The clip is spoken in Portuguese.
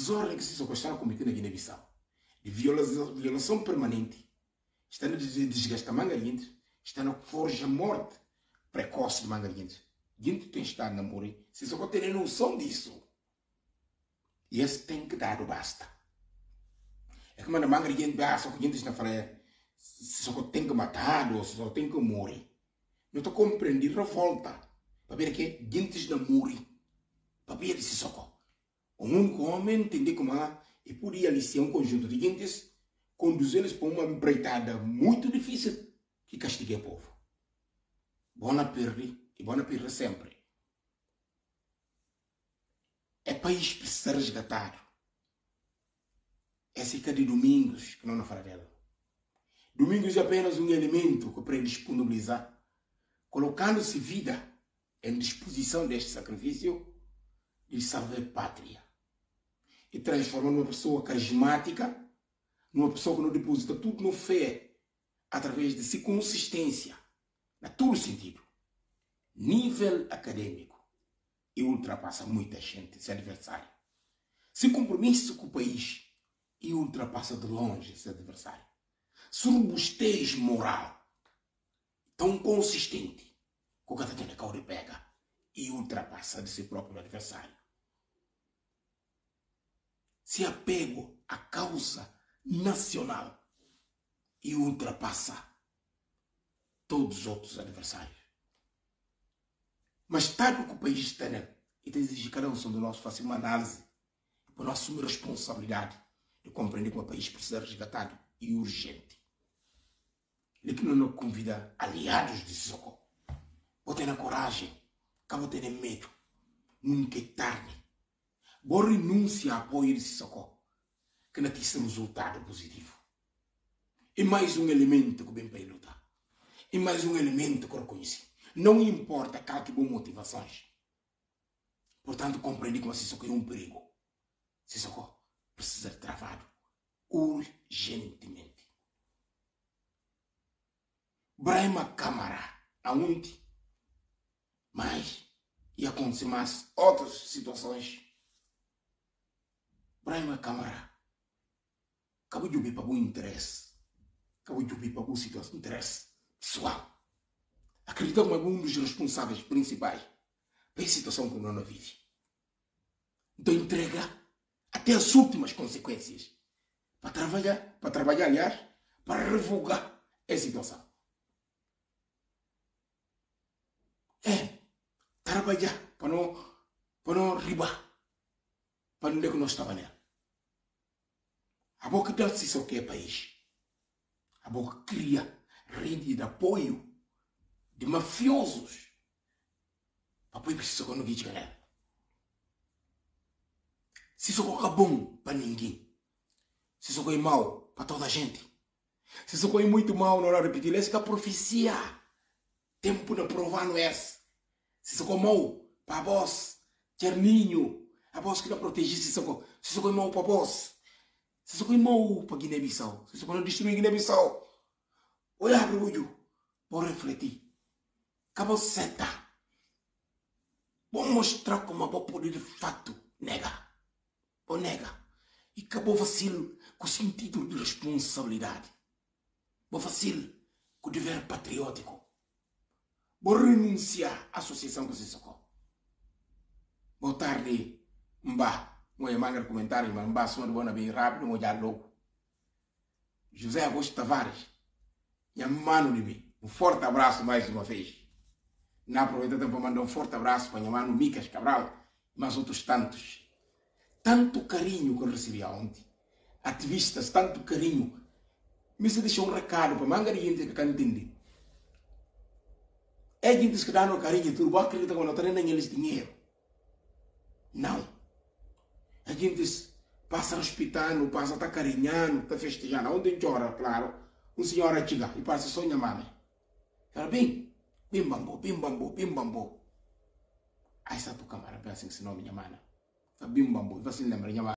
desordem que se está cometendo na Guiné-Bissau, de violação permanente, está no desgaste Mangariense, está na forja morte precoce de Mangariense. Gente tem estado na morrer, se só tem noção disso. E esse tem que dar o basta. É que manda Mangariense, só que gente está falando, se só tem que matar ou se só tem que morrer. Não estou compreendendo a revolta. Para ver que gente não morre. Para ver se só. O único homem entender como e podia aliciar um conjunto de gentes, conduzi-los para uma empreitada muito difícil que castigue o povo. Bona perder e bona perder sempre. É país para ser resgatado. É cerca de Domingos que não fala dela. Domingos é apenas um elemento que predisponibilizar, colocando-se vida em disposição deste sacrifício de salvar a pátria. E transforma numa pessoa carismática, numa pessoa que não deposita tudo no fé, através de sua consistência, na todo sentido, nível acadêmico, e ultrapassa muita gente, seu adversário. Se compromisso com o país, e ultrapassa de longe seu adversário. Se robustez moral, tão consistente, que o Catatena Cauri pega, e ultrapassa de seu próprio adversário. Se apego à causa nacional e ultrapassa todos os outros adversários. Mas tal que o país está nele, e exige cada um de nós fazer uma análise para nós assumir a responsabilidade de compreender que o país precisa ser resgatado e urgente. Ele que não nos convida aliados de socorro. Vou ter coragem, vou ter medo, nunca é tarde. Vou renunciar a apoio de socorro, que não tem um resultado positivo. É mais um elemento que vem para lutar. É mais um elemento que eu reconheci. Não importa qual que boas motivações. Portanto, compreender que o socorro é um perigo. Socorro precisa ser travado urgentemente. Braima Câmara, aonde? Mas ia acontecer mais outras situações. Braima Câmara, acabou de ouvir para o interesse. Acabou de ouvir para o situação, interesse pessoal. Acredito que é um dos responsáveis principais para a situação que o não vive. Então entrega até as últimas consequências para trabalhar, aliás, para revogar a situação. Trabalhar para não ribar, para não dizer que nós estamos nela. A boca dá-se só que é país. A boca cria rede de apoio de mafiosos para apoio precisa que não diga nela. Se isso é bom para ninguém, se isso é mau para toda a gente, se isso é muito mau, não repetir, essa é a profecia. Tempo de provar não é esse. Se isso é mau para vós, Cherninho, a voz que não protege, se isso é mau para vós, se isso é mau para Guiné-Bissau, se isso é não destruir Guiné-Bissau, olha para o olho, vou refletir. Acabou seta. Vou mostrar como vou poder de fato negar. Ou nega. E acabou vacilo com o sentido de responsabilidade. Vou vacilo com o dever patriótico. Vou renunciar à associação com o socorro. Vou tarde, não é manga comentário, mas sou de boa bem rápido, vou já louco. José Augusto Tavares, minha mano de mim, um forte abraço mais uma vez. Não aproveito para mandar um forte abraço para minha mano Micas Cabral, mas outros tantos. Tanto carinho que eu recebi ontem. Ativistas, tanto carinho. Me se deixou um recado para manga de gente que não entende. É gente que dá no carinho, tudo bom, acredita que não tem nem eles dinheiro. Não. A gente passa hospitando, passa tá carinhando, tá festejando. Onde chora, claro, um senhor a chegar e passa só minha mãe. Fala bem, bim bambu. Aí está tu câmara, pensa que esse nome minha mãe. Bim bambu, você lembra minha mãe.